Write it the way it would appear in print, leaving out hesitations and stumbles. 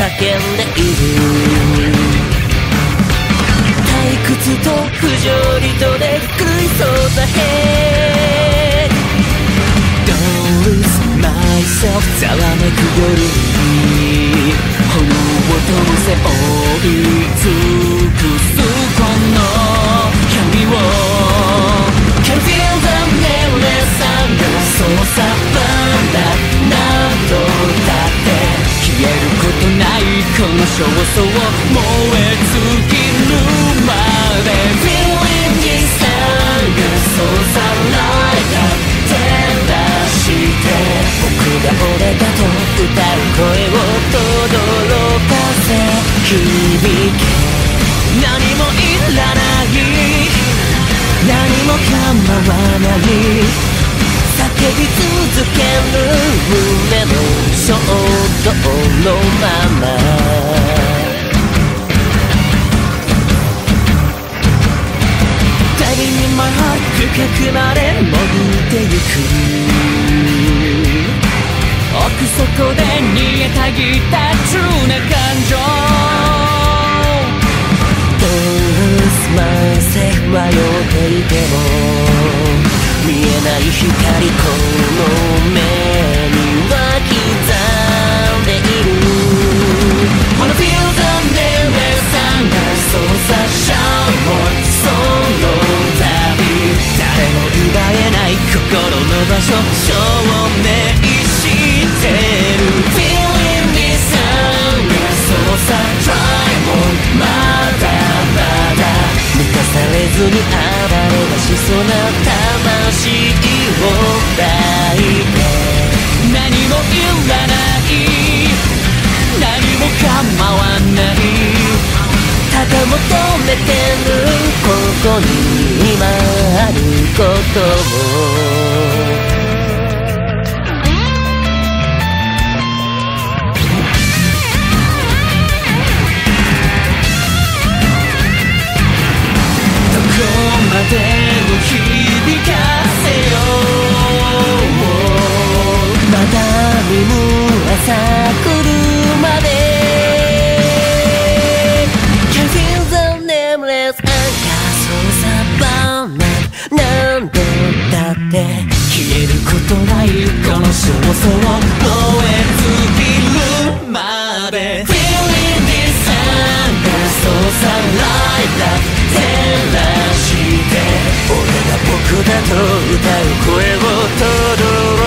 叫んでいる。退屈と不条理とで食いそうだ。Don't lose myself ざわめく夜に炎と背負い尽くすこの闇を Can feel the nameless anger そうさバンだ何度だって消えることないこの焦燥を燃え尽きるまで Feeling this anger そうさ Light up 照らして僕が俺だと歌う声を轟かせ響け何もいらない何も構わない叫び続ける胸の衝動のままDiving in my heart 深くまで潜ってゆく奥底で逃げたぎったtrueな感情 Lose myself 迷っていても見えない光この目には刻んでいる Wanna feel the nameless anger そうさ Shout more その旅誰も奪えない心の場所証明してる Feeling this anger そうさ Try more まだまだ満たされずに暴れ出しそうな魂を抱いて何もいらない何も構わないただ求めてるここに今あることをどこまでも響かせようまだ見む朝来るまで Can feel the nameless anger そうさバーナー何度だって消えることないこの焦燥を燃え尽きるまで Feeling this anger そうさ Light up照らして俺が僕だと歌う声を届